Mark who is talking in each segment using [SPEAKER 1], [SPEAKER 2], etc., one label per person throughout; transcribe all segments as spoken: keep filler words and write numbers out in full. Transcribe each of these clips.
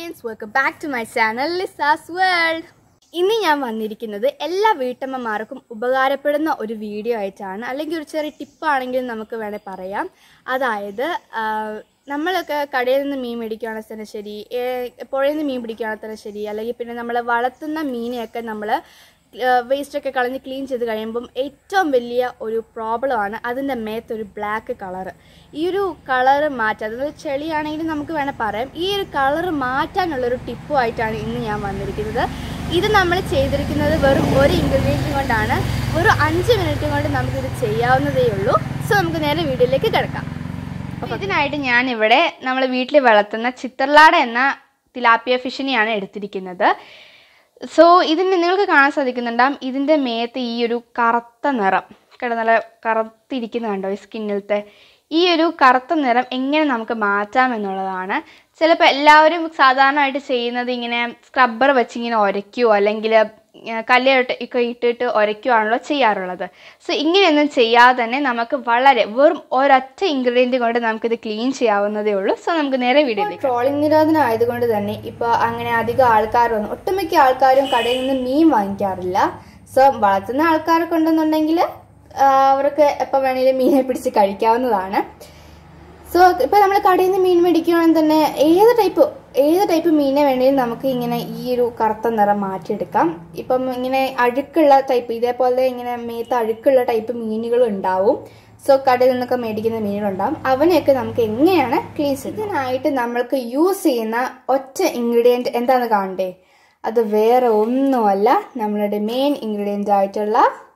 [SPEAKER 1] friends, welcome back to my channel Lissa's World. ഇന്ന് ഞാൻ വന്നിരിക്കുന്നത് എല്ലാ വീട്ടമ്മമാർക്കും ഉപകാരപ്പെടുന്ന ഒരു വീഡിയോ ആയിട്ടാണ്, അല്ലെങ്കിൽ ഒരു ചെറിയ ടിപ്പാണെങ്കിലും നമുക്ക് വേണേൽ പറയാം. അതായത് നമ്മളൊക്കെ കടയിൽ നിന്ന് മീൻ മേടിക്കുകയാണെങ്കിൽ തന്നെ ശരി, പുഴയിൽ നിന്ന് മീൻ പിടിക്കുകയാണെങ്കിൽ തന്നെ ശരി, അല്ലെങ്കിൽ പിന്നെ നമ്മൾ വളർത്തുന്ന മീനെയൊക്കെ നമ്മൾ വേസ്റ്റൊക്കെ കളഞ്ഞ് ക്ലീൻ ചെയ്ത് കഴിയുമ്പം ഏറ്റവും വലിയ ഒരു പ്രോബ്ലമാണ് അതിൻ്റെ മേത്തൊരു ബ്ലാക്ക് കളറ്. ഈ ഒരു കളറ് മാറ്റാൻ, അതായത് ചെളിയാണെങ്കിലും നമുക്ക് വേണേൽ പറയാം, ഈ ഒരു കളറ് മാറ്റാനുള്ളൊരു ടിപ്പുമായിട്ടാണ് ഇന്ന് ഞാൻ വന്നിരിക്കുന്നത്. ഇത് നമ്മൾ ചെയ്തിരിക്കുന്നത് വെറും ഒരു ഇൻഗ്രീഡിയൻറ്റ് കൊണ്ടാണ്. വെറും അഞ്ച് മിനിറ്റ് കൊണ്ട് നമുക്കിത് ചെയ്യാവുന്നതേ ഉള്ളൂ. സോ നമുക്ക് നേരെ വീഡിയോയിലേക്ക് കിടക്കാം. അപ്പോൾ ഇതിനായിട്ട് ഞാനിവിടെ നമ്മൾ വീട്ടിൽ വളർത്തുന്ന ചിത്തർലാട എന്ന തിലാപ്പിയ ഫിഷിനെയാണ് എടുത്തിരിക്കുന്നത്. സോ ഇതിന് നിങ്ങൾക്ക് കാണാൻ സാധിക്കുന്നുണ്ടാകും, ഇതിൻ്റെ മേത്ത് ഈ ഒരു കറുത്ത നിറം കേട്ടോ, നല്ല കറുത്തിരിക്കുന്ന കണ്ടോ ഈ സ്കിന്നിലത്തെ ഈ ഒരു കറുത്ത നിറം എങ്ങനെ നമുക്ക് മാറ്റാം എന്നുള്ളതാണ്. ചിലപ്പോൾ എല്ലാവരും സാധാരണയായിട്ട് ചെയ്യുന്നത് ഇങ്ങനെ സ്ക്രബ്ബർ വെച്ച് ഇങ്ങനെ ഉരയ്ക്കുകയോ അല്ലെങ്കിൽ കല്ലിട്ട് ഒക്കെ ഇട്ടിട്ട് ഉരയ്ക്കുകയാണല്ലോ ചെയ്യാറുള്ളത്. സോ ഇങ്ങനെയൊന്നും ചെയ്യാതെ തന്നെ നമുക്ക് വളരെ വെറും ഒരൊറ്റ ഇൻഗ്രീഡിയൻറ്റ് കൊണ്ട് നമുക്കിത് ക്ലീൻ ചെയ്യാവുന്നതേ ഉള്ളൂ. സോ നമുക്ക് നേരെ വീഡിയോയിലേക്ക്. ട്രോളിംഗ് നിരോധനം ആയതുകൊണ്ട് തന്നെ ഇപ്പോൾ അങ്ങനെ അധികം ആൾക്കാരൊന്നും, ഒട്ടുമിക്ക ആൾക്കാരും കടയിൽ നിന്ന് മീൻ വാങ്ങിക്കാറില്ല. സോ വളർത്തുന്ന ആൾക്കാരൊക്കെ ഉണ്ടെന്നുണ്ടെങ്കിൽ അവർക്ക് എപ്പോൾ വേണമെങ്കിലും മീനെ പിടിച്ച് കഴിക്കാവുന്നതാണ്. സോ ഇപ്പോൾ നമ്മൾ കടയിൽ നിന്ന് മീൻ മേടിക്കുകയാണെങ്കിൽ തന്നെ ഏത് ടൈപ്പ് ഏത് ടൈപ്പ് മീനെ വേണമെങ്കിലും നമുക്ക് ഇങ്ങനെ ഈ ഒരു കറുത്ത നിറം മാറ്റിയെടുക്കാം. ഇപ്പം ഇങ്ങനെ അഴുക്കുള്ള ടൈപ്പ്, ഇതേപോലെ ഇങ്ങനെ മേത്ത് അഴുക്കുള്ള ടൈപ്പ് മീനുകൾ ഉണ്ടാവും. സോ കടയിൽ നിന്നൊക്കെ മേടിക്കുന്ന മീനുകളുണ്ടാവും. അവനെയൊക്കെ നമുക്ക് എങ്ങനെയാണ് ക്ലീൻ ചെയ്യുന്നത്? ഇതിനായിട്ട് നമ്മൾക്ക് യൂസ് ചെയ്യുന്ന ഒറ്റ ഇൻഗ്രീഡിയൻറ്റ് എന്താണെന്ന് കാണണ്ടേ? അത് വേറെ ഒന്നുമല്ല, നമ്മളുടെ മെയിൻ ഇൻഗ്രീഡിയൻ്റ് ആയിട്ടുള്ള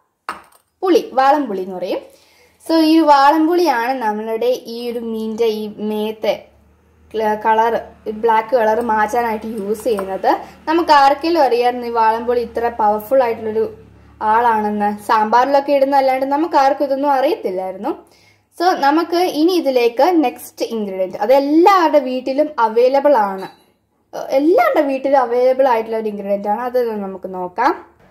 [SPEAKER 1] പുളി, വാളംപുളി എന്ന് പറയും. സോ ഈ ഒരു വാളംപുളിയാണ് നമ്മളുടെ ഈ ഒരു മീനിൻ്റെ ഈ മേത്തെ കളർ, ബ്ലാക്ക് കളർ മാറ്റാനായിട്ട് യൂസ് ചെയ്യുന്നത്. നമുക്ക് ആർക്കെങ്കിലും അറിയാമായിരുന്നു ഈ വാളംപുളി ഇത്ര പവർഫുൾ ആയിട്ടുള്ളൊരു ആളാണെന്ന്? സാമ്പാറിലൊക്കെ ഇടുന്ന അല്ലാണ്ട് നമുക്ക് ആർക്കും ഇതൊന്നും അറിയത്തില്ലായിരുന്നു. സോ നമുക്ക് ഇനി ഇതിലേക്ക് നെക്സ്റ്റ് ഇൻഗ്രീഡിയൻറ്റ്, അത് എല്ലാവരുടെ വീട്ടിലും അവൈലബിൾ ആണ്, എല്ലാവരുടെ വീട്ടിലും അവൈലബിൾ ആയിട്ടുള്ള ഒരു ഇൻഗ്രീഡിയൻ്റ് ആണ്. അത് നമുക്ക് നോക്കാം.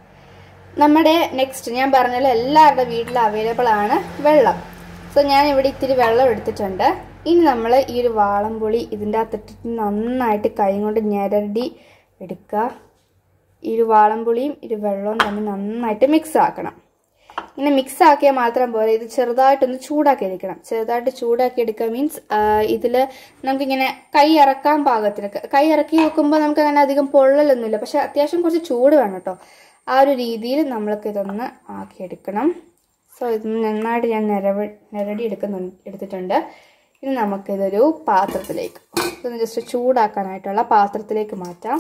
[SPEAKER 1] നമ്മുടെ നെക്സ്റ്റ് ഞാൻ പറഞ്ഞാൽ എല്ലാവരുടെ വീട്ടിലും അവൈലബിൾ ആണ് വെള്ളം. സോ ഞാൻ ഇവിടെ ഇത്തിരി വെള്ളം എടുത്തിട്ടുണ്ട്. ഇനി നമ്മൾ ഈ ഒരു വാളംപുളി ഇതിൻ്റെ അകത്തിട്ട് നന്നായിട്ട് കൈ കൊണ്ട് ഞെരടി എടുക്കുക. ഈ ഒരു വാളംപുളിയും ഈ ഒരു വെള്ളവും തമ്മിൽ നന്നായിട്ട് മിക്സ് ആക്കണം. ഇങ്ങനെ മിക്സ് ആക്കിയാൽ മാത്രം പോരെ, ഇത് ചെറുതായിട്ടൊന്ന് ചൂടാക്കി എടുക്കണം. ചെറുതായിട്ട് ചൂടാക്കി എടുക്കുക മീൻസ് ഇതിൽ നമുക്കിങ്ങനെ കൈ ഇറക്കാൻ പാകത്തിന്, കൈ ഇറക്കി വെക്കുമ്പോൾ നമുക്ക് അങ്ങനെ അധികം പൊള്ളലൊന്നുമില്ല, പക്ഷെ അത്യാവശ്യം കുറച്ച് ചൂട് വേണം കേട്ടോ. ആ ഒരു രീതിയിൽ നമ്മൾക്ക് ഇതൊന്ന് ആക്കിയെടുക്കണം. സോ ഇത് നന്നായിട്ട് ഞാൻ നിരവ നിരടി എടുക്കുന്നു എടുത്തിട്ടുണ്ട്. ഇനി നമുക്കിതൊരു പാത്രത്തിലേക്ക്, ഇതൊന്ന് ജസ്റ്റ് ചൂടാക്കാനായിട്ടുള്ള പാത്രത്തിലേക്ക് മാറ്റാം.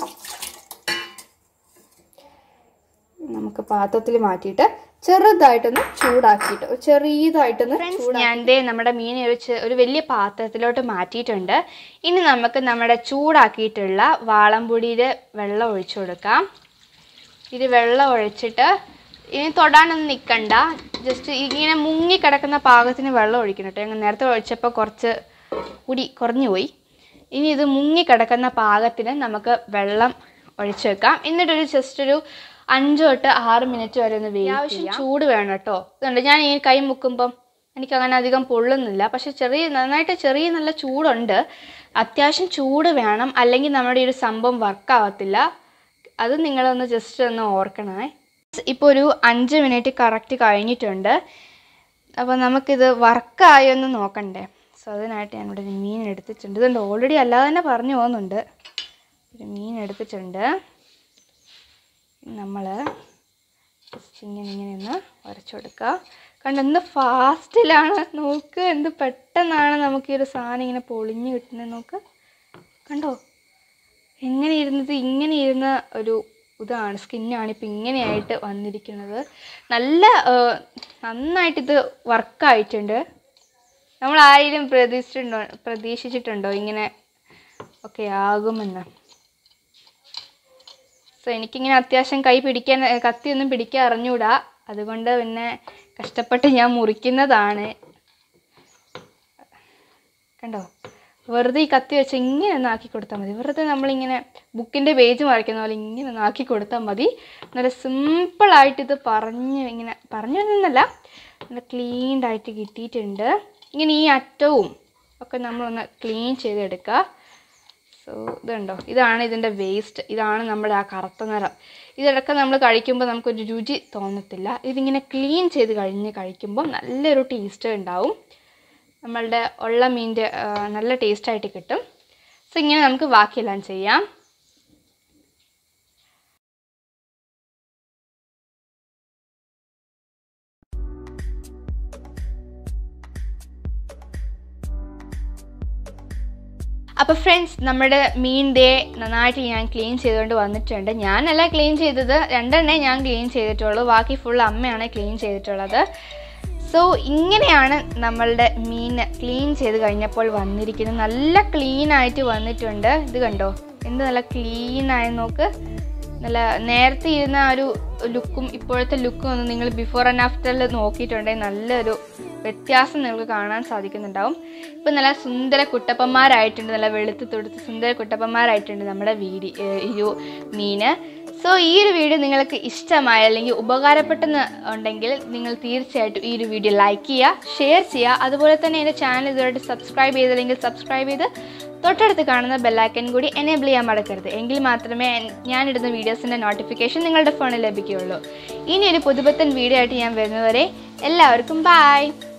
[SPEAKER 1] നമുക്ക് പാത്രത്തിൽ മാറ്റിയിട്ട് ചെറുതായിട്ടൊന്ന് ചൂടാക്കിയിട്ട് ചെറിയതായിട്ടൊന്ന് ഞാൻ നമ്മുടെ മീൻ ഒരു ഒരു വലിയ പാത്രത്തിലോട്ട് മാറ്റിയിട്ടുണ്ട്. ഇനി നമുക്ക് നമ്മുടെ ചൂടാക്കിയിട്ടുള്ള വാളംപുളിയിൽ വെള്ളം ഒഴിച്ചു കൊടുക്കാം. ഇത് വെള്ളം ഒഴിച്ചിട്ട് ഇനി തൊടാനൊന്നും നിൽക്കണ്ട, ജസ്റ്റ് ഇങ്ങനെ മുങ്ങി കിടക്കുന്ന പാകത്തിന് വെള്ളം ഒഴിക്കണം കേട്ടോ. ഞങ്ങൾ നേരത്തെ ഒഴിച്ചപ്പോൾ കുറച്ച് കൂടി കുറഞ്ഞു പോയി. ഇനി ഇത് മുങ്ങി കിടക്കുന്ന പാകത്തിന് നമുക്ക് വെള്ളം ഒഴിച്ചു വെക്കാം. എന്നിട്ടൊരു ജസ്റ്റ് ഒരു അഞ്ച് തൊട്ട് ആറ് മിനിറ്റ് വരെ ഒന്ന് വേവിക്കാം. ആവശ്യം ചൂട് വേണം കേട്ടോ. ഇതുണ്ട്, ഞാൻ ഈ കൈ മുക്കുമ്പം എനിക്ക് അങ്ങനെ അധികം പൊള്ളുന്നില്ല, പക്ഷെ ചെറിയ നന്നായിട്ട് ചെറിയ നല്ല ചൂടുണ്ട്. അത്യാവശ്യം ചൂട് വേണം, അല്ലെങ്കിൽ നമ്മുടെ ഈ ഒരു സംഭവം വർക്കാവത്തില്ല. അത് നിങ്ങളൊന്ന് ജസ്റ്റ് ഒന്ന് ഓർക്കണേ. ഇപ്പോൾ ഒരു അഞ്ച് മിനിറ്റ് കറക്റ്റ് കഴിഞ്ഞിട്ടുണ്ട്. അപ്പോൾ നമുക്കിത് വർക്കായൊന്ന് നോക്കണ്ടേ. സോ അതിനായിട്ട് ഞാനിവിടെ ഒരു മീൻ എടുത്തിട്ടുണ്ട്. ഇതുണ്ട്, ഓൾറെഡി അല്ലാതെ തന്നെ പറഞ്ഞു പോകുന്നുണ്ട്. ഒരു മീൻ എടുത്തിട്ടുണ്ട്. നമ്മൾ ജസ്റ്റ് ഇങ്ങനെ ഇങ്ങനെ ഒന്ന് ഉരച്ചു കൊടുക്കുക. കണ്ടോ എന്ത് ഫാസ്റ്റിലാണ്, നോക്ക് എന്ത് പെട്ടെന്നാണ് നമുക്ക് ഈ ഒരു സാധനം ഇങ്ങനെ പൊളിഞ്ഞ് കിട്ടുന്നത്. നോക്ക് കണ്ടോ, എങ്ങനെ ഇരുന്നത് ഇങ്ങനെ ഇരുന്ന ഒരു ഇതാണ്, സ്കിന്നാണ് ഇപ്പം ഇങ്ങനെയായിട്ട് വന്നിരിക്കുന്നത്. നല്ല നന്നായിട്ടിത് വർക്കായിട്ടുണ്ട്. നമ്മൾ ആരെങ്കിലും പ്രതീക്ഷിച്ചിട്ടുണ്ടോ പ്രതീക്ഷിച്ചിട്ടുണ്ടോ ഇങ്ങനെ ഒക്കെ ആകുമെന്ന്? സോ എനിക്കിങ്ങനെ അത്യാവശ്യം കൈ പിടിക്കാൻ, കത്തിയൊന്നും പിടിക്കാൻ അറിഞ്ഞൂടാ, അതുകൊണ്ട് പിന്നെ കഷ്ടപ്പെട്ട് ഞാൻ മുറിക്കുന്നതാണ്. കണ്ടോ, വെറുതെ ഈ കത്തി വെച്ച് ഇങ്ങനെ ഒന്ന് ആക്കി കൊടുത്താൽ മതി. വെറുതെ നമ്മളിങ്ങനെ ബുക്കിൻ്റെ പേജ് മറിക്കുന്ന പോലെ ഇങ്ങനെ ഒന്ന് ആക്കി കൊടുത്താൽ മതി. നല്ല സിമ്പിളായിട്ടിത് പറഞ്ഞ് ഇങ്ങനെ പറഞ്ഞു തന്നല്ല, നല്ല ക്ലീൻഡായിട്ട് കിട്ടിയിട്ടുണ്ട്. ഇങ്ങനെ ഈ അറ്റവും ഒക്കെ നമ്മളൊന്ന് ക്ലീൻ ചെയ്തെടുക്കുക. സോ ഇതുണ്ടോ, ഇതാണ് ഇതിൻ്റെ വേസ്റ്റ്. ഇതാണ് നമ്മുടെ ആ കറുത്ത നിറം. ഇതൊക്കെ നമ്മൾ കഴിക്കുമ്പോൾ നമുക്കൊരു രുചി തോന്നത്തില്ല. ഇതിങ്ങനെ ക്ലീൻ ചെയ്ത് കഴിഞ്ഞ് കഴിക്കുമ്പോൾ നല്ലൊരു ടേസ്റ്റ് ഉണ്ടാവും. നമ്മളുടെ ഉള്ള മീനിൻ്റെ നല്ല ടേസ്റ്റായിട്ട് കിട്ടും. സോ ഇങ്ങനെ നമുക്ക് ബാക്കിയെല്ലാം ചെയ്യാം. അപ്പോൾ ഫ്രണ്ട്സ്, നമ്മുടെ മീൻ ഡേ നന്നായിട്ട് ഞാൻ ക്ലീൻ ചെയ്തുകൊണ്ട് വന്നിട്ടുണ്ട്. ഞാനല്ല ക്ലീൻ ചെയ്തത്, രണ്ടെണ്ണേ ഞാൻ ക്ലീൻ ചെയ്തിട്ടുള്ളൂ, ബാക്കി ഫുൾ അമ്മയാണ് ക്ലീൻ ചെയ്തിട്ടുള്ളത്. സോ ഇങ്ങനെയാണ് നമ്മളുടെ മീൻ ക്ലീൻ ചെയ്ത് കഴിഞ്ഞപ്പോൾ വന്നിരിക്കുന്നത്. നല്ല ക്ലീനായിട്ട് വന്നിട്ടുണ്ട്. ഇത് കണ്ടോ, എന്ത് നല്ല ക്ലീനായി നോക്ക്. നല്ല നേരത്തെ ഇരുന്ന ആ ഒരു ലുക്കും ഇപ്പോഴത്തെ ലുക്കും ഒന്ന് നിങ്ങൾ ബിഫോർ ആൻഡ് ആഫ്റ്ററിൽ നോക്കിയിട്ടുണ്ടെങ്കിൽ നല്ലൊരു വ്യത്യാസം നിങ്ങൾക്ക് കാണാൻ സാധിക്കുന്നുണ്ടാവും. ഇപ്പം നല്ല സുന്ദര കുട്ടപ്പന്മാരായിട്ടുണ്ട്, നല്ല വെളുത്ത് തൊടുത്ത് സുന്ദര കുട്ടപ്പന്മാരായിട്ടുണ്ട് നമ്മുടെ വീഡിയോ ഈ ഒരു മീന്. സോ ഈ ഒരു വീഡിയോ നിങ്ങൾക്ക് ഇഷ്ടമായ അല്ലെങ്കിൽ ഉപകാരപ്പെട്ടെന്ന് ഉണ്ടെങ്കിൽ നിങ്ങൾ തീർച്ചയായിട്ടും ഈ ഒരു വീഡിയോ ലൈക്ക് ചെയ്യുക, ഷെയർ ചെയ്യുക. അതുപോലെ തന്നെ എൻ്റെ ചാനൽ ഇതുവരെ സബ്സ്ക്രൈബ് ചെയ്തില്ലെങ്കിൽ സബ്സ്ക്രൈബ് ചെയ്ത് തൊട്ടടുത്ത് കാണുന്ന ബെല്ലൈക്കൻ കൂടി എനേബിൾ ചെയ്യാൻ മറക്കരുത്. എങ്കിൽ മാത്രമേ ഞാനിടുന്ന വീഡിയോസിൻ്റെ നോട്ടിഫിക്കേഷൻ നിങ്ങളുടെ ഫോണിൽ ലഭിക്കുകയുള്ളൂ. ഇനി ഒരു പുതുപുത്തൻ വീഡിയോ ആയിട്ട് ഞാൻ വരുന്നവരെ എല്ലാവർക്കും ബൈ.